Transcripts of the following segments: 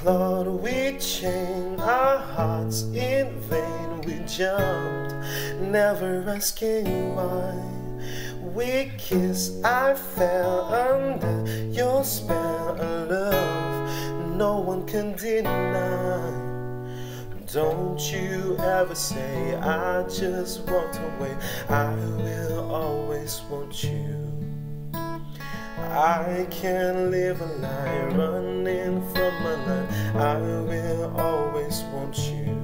clawed, we chained our hearts in vain. We jumped, never asking why. We kissed, I fell under your spell of love no one can deny. Don't you ever say I just walked away. I will always want you. I can't live a lie running from my life. I will always want you.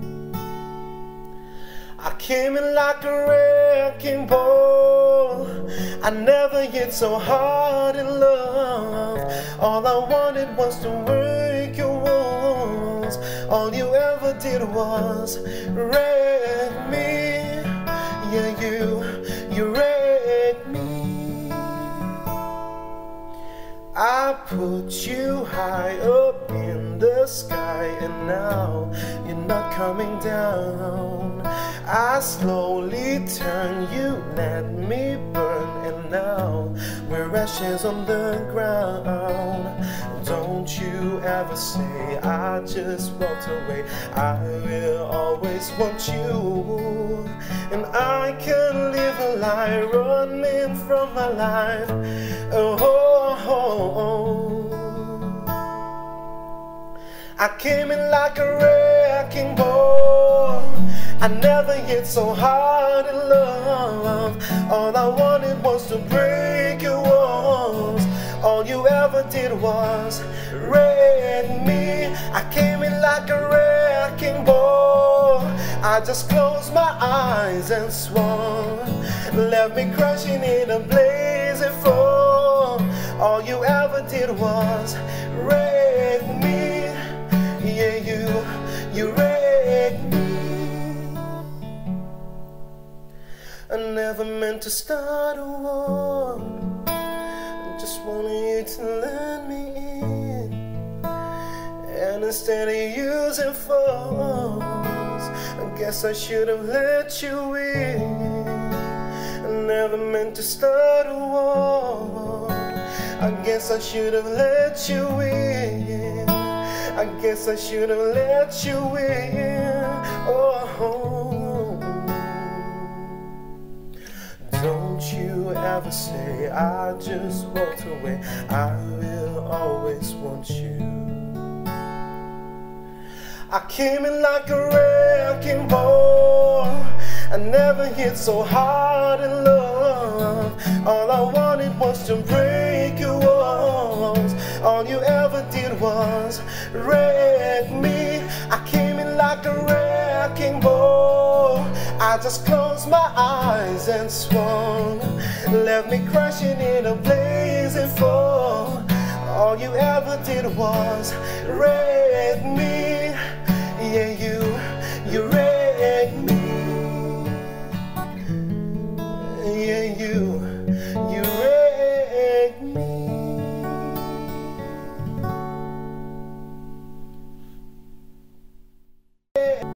I came in like a wrecking ball. I never hit so hard in love. All I wanted was to break your walls. All you ever did was wreck me. Yeah, you wrecked me. I put you high up in the sky, and now you're not coming down. I slowly turn, you let me burn, and now we're ashes on the ground. Don't you ever say I just walked away. I will always want you, and I can't live a lie running from my life. I came in like a wrecking ball. I never hit so hard in love. All I wanted was to break your walls. All you ever did was wreck me. I came in like a wrecking ball. I just closed my eyes and swore, left me crashing in a blazing fall. All you ever did was wreck me. Yeah, you wrecked me. I never meant to start a war. I just wanted you to let me in, and instead of using force, I guess I should have let you in. I never meant to start a war. I guess I should have let you in. I guess I should have let you in. Oh, don't you ever say I just walked away. I will always want you. I came in like a wrecking ball. I never hit so hard in love. All I wanted was to break your walls. All you ever did was wreck me. I came in like a wrecking ball. I just closed my eyes and swung, left me crashing in a blazing fall. All you ever did was wreck me. Yeah, you